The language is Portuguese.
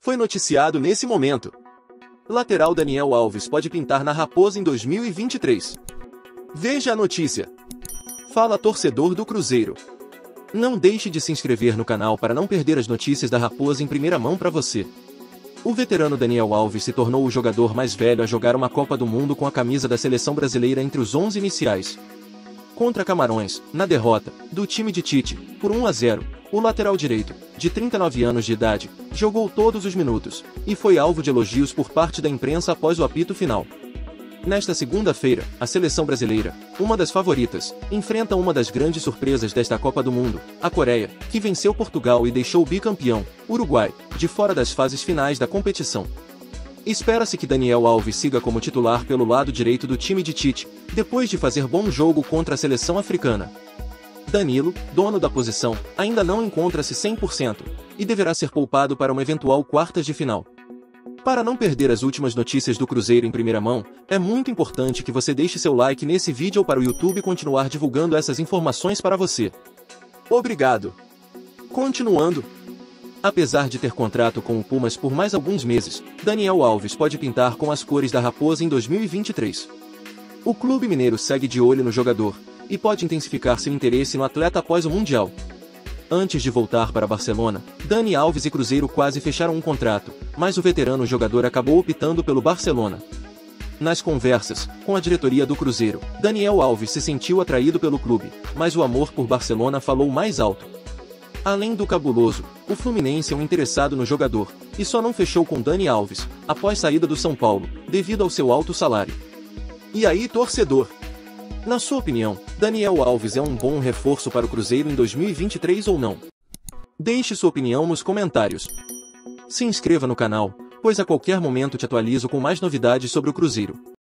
foi noticiado nesse momento. Lateral Daniel Alves pode pintar na Raposa em 2023. Veja a notícia. Fala torcedor do Cruzeiro. Não deixe de se inscrever no canal para não perder as notícias da Raposa em primeira mão para você. O veterano Daniel Alves se tornou o jogador mais velho a jogar uma Copa do Mundo com a camisa da seleção brasileira entre os 11 iniciais. Contra Camarões, na derrota do time de Tite, por 1-0, o lateral direito, de 39 anos de idade, jogou todos os minutos, e foi alvo de elogios por parte da imprensa após o apito final. Nesta segunda-feira, a seleção brasileira, uma das favoritas, enfrenta uma das grandes surpresas desta Copa do Mundo, a Coreia, que venceu Portugal e deixou o bicampeão, Uruguai, de fora das fases finais da competição. Espera-se que Daniel Alves siga como titular pelo lado direito do time de Tite, depois de fazer bom jogo contra a seleção africana. Danilo, dono da posição, ainda não encontra-se 100%, e deverá ser poupado para uma eventual quartas de final. Para não perder as últimas notícias do Cruzeiro em primeira mão, é muito importante que você deixe seu like nesse vídeo para o YouTube continuar divulgando essas informações para você. Obrigado! Continuando. Apesar de ter contrato com o Pumas por mais alguns meses, Daniel Alves pode pintar com as cores da Raposa em 2023. O clube mineiro segue de olho no jogador, e pode intensificar seu interesse no atleta após o Mundial. Antes de voltar para Barcelona, Dani Alves e Cruzeiro quase fecharam um contrato, mas o veterano jogador acabou optando pelo Barcelona. Nas conversas com a diretoria do Cruzeiro, Daniel Alves se sentiu atraído pelo clube, mas o amor por Barcelona falou mais alto. Além do cabuloso, o Fluminense é um interessado no jogador, e só não fechou com Dani Alves, após saída do São Paulo, devido ao seu alto salário. E aí, torcedor? Na sua opinião, Daniel Alves é um bom reforço para o Cruzeiro em 2023 ou não? Deixe sua opinião nos comentários. Se inscreva no canal, pois a qualquer momento te atualizo com mais novidades sobre o Cruzeiro.